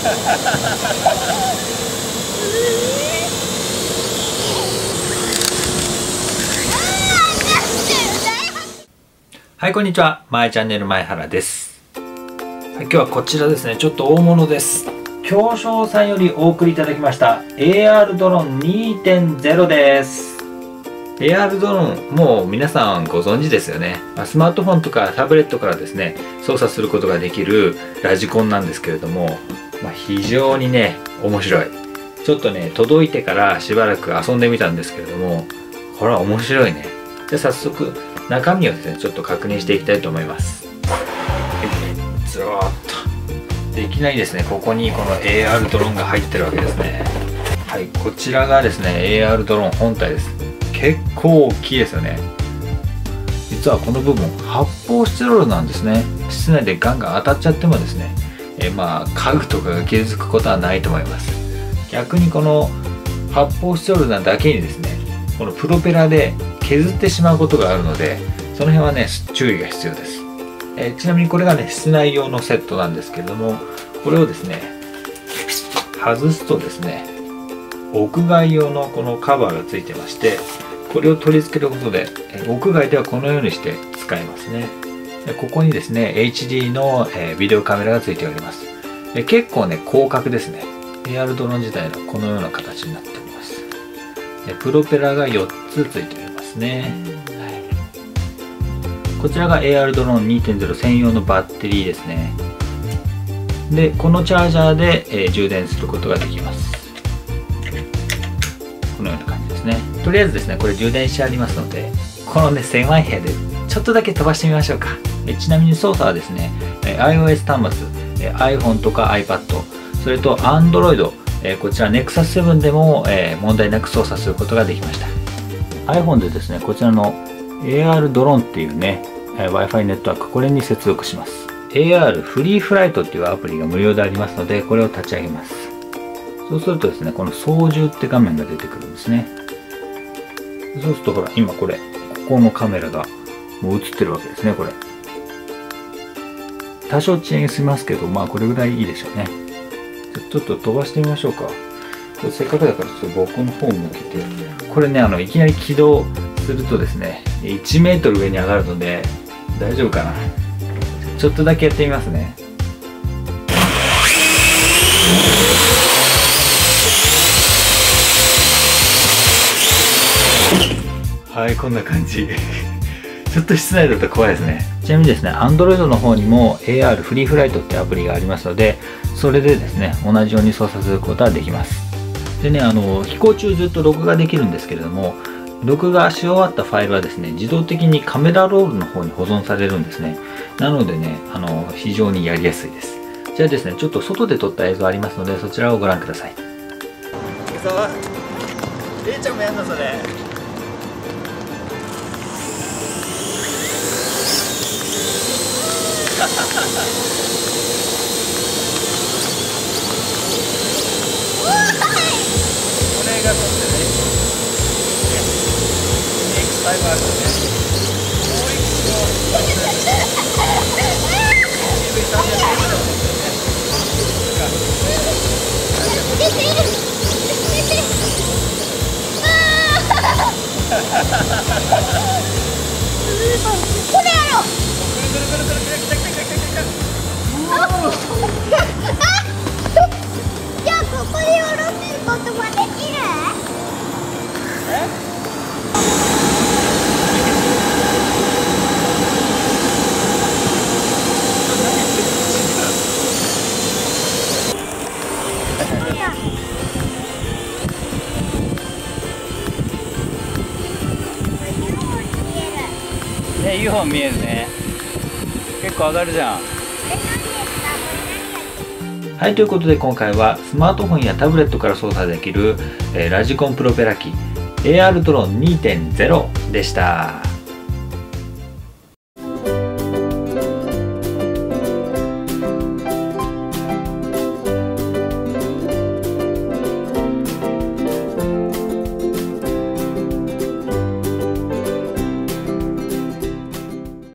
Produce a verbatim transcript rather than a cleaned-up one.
はい、こんにちは。まえチャンネル前原です。はい、今日はこちらですね。ちょっと大物です。京商さんよりお送りいただきました エーアール ドローン にてんゼロ です。エーアール ドローン、もう皆さんご存知ですよね。スマートフォンとかタブレットからですね、操作することができるラジコンなんですけれども、まあ、非常にね、面白い。ちょっとね、届いてからしばらく遊んでみたんですけれども、これは面白いね。じゃあ早速、中身をですね、ちょっと確認していきたいと思います。はい、ずらーっと。でいきなりですね、ここにこの エーアール ドローンが入ってるわけですね。はい、こちらがですね、エーアール ドローン本体です。結構大きいですよね。実はこの部分、発泡スチロールなんですね。室内でガンガン当たっちゃってもですね、えまあ、家具とかが傷つくことはないと思います。逆にこの発泡スチロールなだけにですね、このプロペラで削ってしまうことがあるので、その辺はね、注意が必要です。えー、ちなみにこれがね、室内用のセットなんですけれども、これをですね、外すとですね、屋外用のこのカバーがついてまして、これを取り付けることで、屋外ではこのようにして使えますね。でここにですね、エイチディー の、えー、ビデオカメラがついております。で結構ね、広角ですね。エーアール ドローン自体のこのような形になっております。でプロペラがよっつついておりますね。はい、こちらが エーアール ドローン にてんゼロ 専用のバッテリーですね。で、このチャージャーで、えー、充電することができます。このような感じですね。とりあえずですね、これ充電してありますので、このね、狭い部屋でちょっとだけ飛ばしてみましょうか。えちなみに操作はですね、え iOS 端末、え iPhone とか iPad、それと Android、えこちら ネクサスセブン でも、え問題なく操作することができました。iPhone でですね、こちらの エーアール ドローンっていうね、え Wi-Fi ネットワーク、これに接続します。エーアール フリーフライトっていうアプリが無料でありますので、これを立ち上げます。そうするとですね、この操縦って画面が出てくるんですね。そうするとほら、今これ、ここのカメラがもう映ってるわけですね、これ。多少遅延しますけど、まあこれぐらいいいでしょうね。ちょっと飛ばしてみましょうか。これせっかくだからちょっと僕の方向けて、これね、あの、いきなり起動するとですね、いちメートル上に上がるので、大丈夫かな。ちょっとだけやってみますね。はい、こんな感じ。ちょっと室内だと怖いですね。ちなみにですね、Android の方にも エーアール フリーフライトってアプリがありますので、それでですね、同じように操作することはできます。でね、あの、飛行中ずっと録画できるんですけれども、録画し終わったファイルはですね、自動的にカメラロールの方に保存されるんですね。なのでね、あの、非常にやりやすいです。じゃあですね、ちょっと外で撮った映像ありますので、そちらをご覧ください。そう、れいちゃんもやんのそれ。これが撮ってね、ネクスタイムあるのね。もう一度、シーブイさんびゃくえんでもこれやろう。 くるくるくるくるくる来た来た来た来た来た。 じゃあここで下ろすこともできる？え？ね、ユーフォン見えるね。結構上がるじゃん。はい、ということで今回はスマートフォンやタブレットから操作できる、えー、ラジコンプロペラ機 エーアール ドローン にてんゼロ でした。